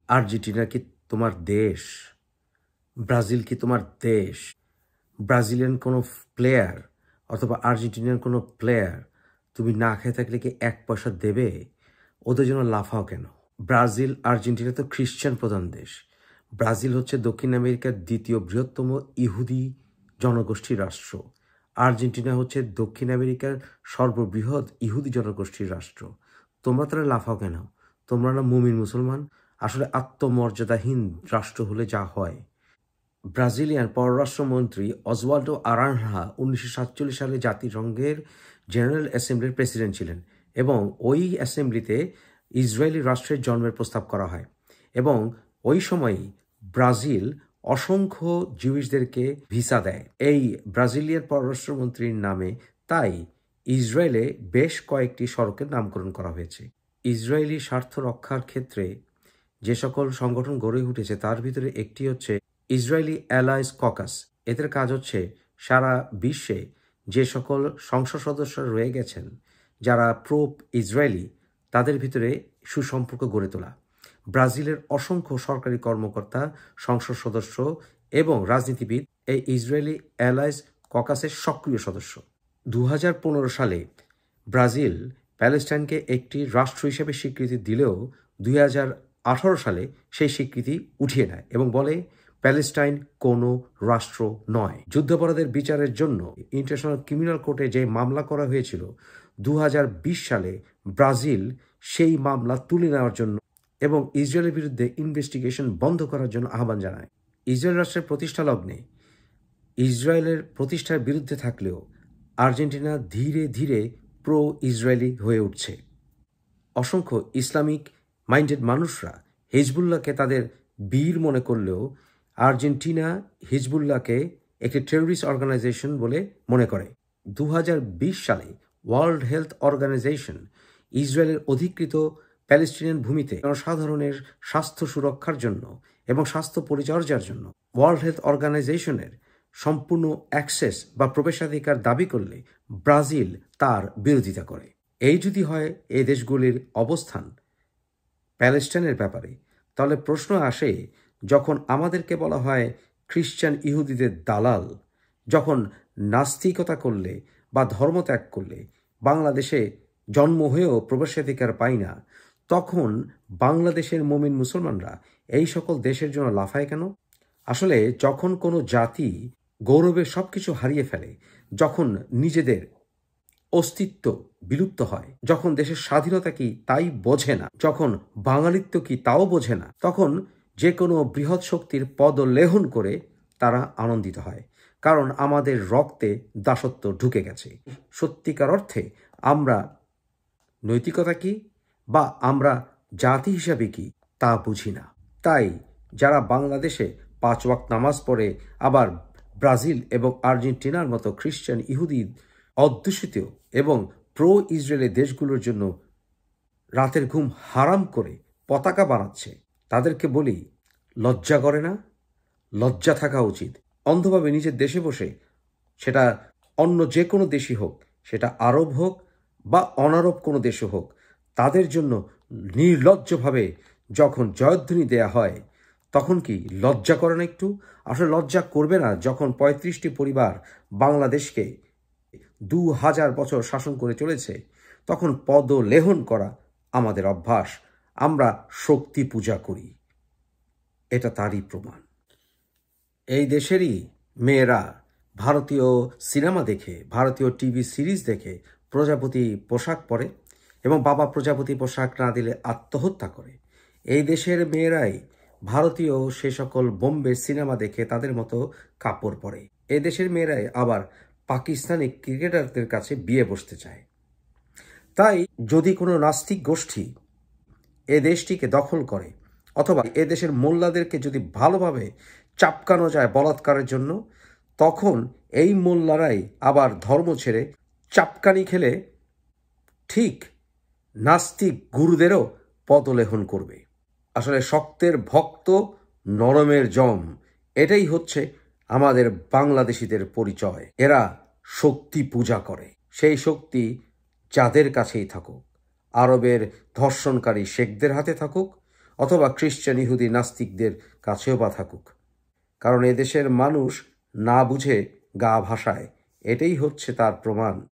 Argentina কি তোমার দেশ? ব্রাজিল কি তোমার দেশ? ব্রাজিলিয়ান কোনো প্লেয়ার অথবা আর্জেন্টিনার কোনো প্লেয়ার তুমি না খেয়ে থাকলে কি 1 পয়সা দেবে? ওদের জন্য লাফাও কেন? ব্রাজিল আর্জেন্টিনা তো খ্রিস্টান প্রধান দেশ। ব্রাজিল হচ্ছে দক্ষিণ আমেরিকার দ্বিতীয় বৃহত্তম ইহুদি জনগোষ্ঠীর রাষ্ট্র। আর্জেন্টিনা হচ্ছে দক্ষিণ আমেরিকার সর্ববৃহৎ ইহুদি জনগোষ্ঠীর রাষ্ট্র। তোমরা তারা লাফাও কেন? তোমরা না মুমিন মুসলমান? আসলে আত্মমর্যাদাহীন রাষ্ট্র হলে যা হয়। ব্রাজিলিয়ান পররাষ্ট্রমন্ত্রী অসওয়াল্ডো আরানহা 1947 সালে জাতিসংঘের জেনারেল অ্যাসেম্বলির প্রেসিডেন্ট ছিলেন এবং ওই অ্যাসেম্বলিতে ইসরায়েলি রাষ্ট্রের জন্মের প্রস্তাব করা হয় এবং ওই সময়ই ব্রাজিল অসংখ্য জিউসদেরকে ভিসা দেয় এই ব্রাজিলিয়ান পররাষ্ট্রমন্ত্রীর নামে। তাই ইসরায়েলে বেশ কয়েকটি সড়কের নামকরণ করা হয়েছে। ইসরায়েলি স্বার্থ রক্ষার ক্ষেত্রে যে সকল সংগঠন গড়ে উঠেছে তার ভিতরে একটি হচ্ছে ইসরায়েলি অ্যালায়েন্স ককাস। এদের কাজ হচ্ছে সারা বিশ্বে যে সকল সংসদ সদস্যরা রয়ে গেছেন যারা প্রো ইসরায়েলি তাদের ভিতরে সুসম্পর্ক গড়ে তোলা। ব্রাজিলের অসংখ্য সরকারি কর্মকর্তা, সংসদ সদস্য এবং রাজনীতিবিদ এই ইসরায়েলি অ্যালায়েন্স ককাসের সক্রিয় সদস্য। 2015 সালে ব্রাজিল প্যালেস্টাইনকে একটি রাষ্ট্র হিসেবে স্বীকৃতি দিলেও 2018 সালে সেই স্বীকৃতি উঠিয়ে নেয় এবং বলে প্যালেস্টাইন কোনো রাষ্ট্র নয়। যুদ্ধাপরাধের বিচারের জন্য ইন্টারন্যাশনাল ক্রিমিনাল কোর্টে যে মামলা করা হয়েছিল 2020 সালে ব্রাজিল সেই মামলা তুলে নেওয়ার জন্য এবং ইসরায়েলের বিরুদ্ধে ইনভেস্টিগেশন বন্ধ করার জন্য আহ্বান জানায়। ইসরায়েল রাষ্ট্রের প্রতিষ্ঠা লগ্নে ইসরায়েলের প্রতিষ্ঠার বিরুদ্ধে থাকলেও আর্জেন্টিনা ধীরে ধীরে প্রো ইসরায়েলি হয়ে উঠছে। অসংখ্য ইসলামিক মাইন্ডেড মানুষরা হিজবুল্লাহকে তাদের বীর মনে করলেও আর্জেন্টিনা হিজবুল্লাহকে একটি টেররিস্ট অর্গানাইজেশন বলে মনে করে। 2020 সালে ওয়ার্ল্ড হেলথ অর্গানাইজেশন ইসরায়েলের অধিকৃত প্যালেস্টিনিয়ান ভূমিতে জনসাধারণের স্বাস্থ্য সুরক্ষার জন্য এবং স্বাস্থ্য পরিচর্যার জন্য ওয়ার্ল্ড হেলথ অর্গানাইজেশনের সম্পূর্ণ অ্যাক্সেস বা প্রবেশাধিকার দাবি করলে ব্রাজিল তার বিরোধিতা করে। এই যদি হয় এই দেশগুলির অবস্থান প্যালেস্টাইনের ব্যাপারে, তাহলে প্রশ্ন আসে যখন আমাদেরকে বলা হয় খ্রিস্টান ইহুদিদের দালাল, যখন নাস্তিকতা করলে বা ধর্মত্যাগ করলে বাংলাদেশে জন্ম হয়েও প্রবেশাধিকার পাই না, তখন বাংলাদেশের মুমিন মুসলমানরা এই সকল দেশের জন্য লাফায় কেন? আসলে যখন কোনো জাতি গৌরবের সব কিছু হারিয়ে ফেলে, যখন নিজেদের অস্তিত্ব বিলুপ্ত হয়, যখন দেশের স্বাধীনতা কি তাই বোঝে না, যখন বাঙালিত্ব কি তাও বোঝে না, তখন যে কোনো বৃহৎ শক্তির পদলেহন করে তারা আনন্দিত হয়। কারণ আমাদের রক্তে দাসত্ব ঢুকে গেছে। সত্যিকার অর্থে আমরা নৈতিকতা কি বা আমরা জাতি হিসাবে কি তা বুঝি না। তাই যারা বাংলাদেশে 5 ওয়াক্ত নামাজ পড়ে আবার ব্রাজিল এবং আর্জেন্টিনার মতো খ্রিস্টান ইহুদি অধ্যুষিত এবং প্রো ইসরায়েলি দেশগুলোর জন্য রাতের ঘুম হারাম করে পতাকা বানাচ্ছে, তাদেরকে বলি লজ্জা করে না? লজ্জা থাকা উচিত। অন্ধভাবে নিজের দেশে বসে, সেটা অন্য যে কোনো দেশই হোক, সেটা আরব হোক বা অনারব কোনো দেশে হোক, তাদের জন্য নির্লজ্জভাবে যখন জয়ধ্বনি দেয়া হয় তখন কি লজ্জা করে না একটু? আসলে লজ্জা করবে না যখন 35টি পরিবার বাংলাদেশকে 2000 বছর শাসন করে চলেছে, তখন পদলেহন করা আমাদের অভ্যাস। আমরা শক্তি পূজা করি, এটা তারই প্রমাণ। এই দেশেরই মেয়েরা ভারতীয় সিনেমা দেখে, ভারতীয় টিভি সিরিজ দেখে প্রজাপতি পোশাক পরে এবং বাবা প্রজাপতি পোশাক না দিলে আত্মহত্যা করে। এই দেশের মেয়েরাই ভারতীয় সে সকল বোম্বে সিনেমা দেখে তাদের মতো কাপড় পরে। এই দেশের মেয়েরাই আবার পাকিস্তানি ক্রিকেটারদের কাছে বিয়ে বসতে চায়। তাই যদি কোনো নাস্তিক গোষ্ঠী এ দেশটিকে দখল করে অথবা এ দেশের মোল্লাদেরকে যদি ভালোভাবে চাপকানো যায় বলাৎকারের জন্য, তখন এই মোল্লারাই আবার ধর্ম ছেড়ে চাপকানি খেলে ঠিক নাস্তিক গুরুদেরও পদলেহন করবে। আসলে শক্তের ভক্ত, নরমের জম, এটাই হচ্ছে আমাদের বাংলাদেশিদের পরিচয়। এরা শক্তি পূজা করে, সেই শক্তি যাদের কাছেই থাকুক, আরবের ধর্ষণকারী শেখদের হাতে থাকুক অথবা খ্রিস্টান ইহুদি নাস্তিকদের কাছেও বা থাকুক। কারণ এদেশের মানুষ না বুঝে গা ভাসায়, এটাই হচ্ছে তার প্রমাণ।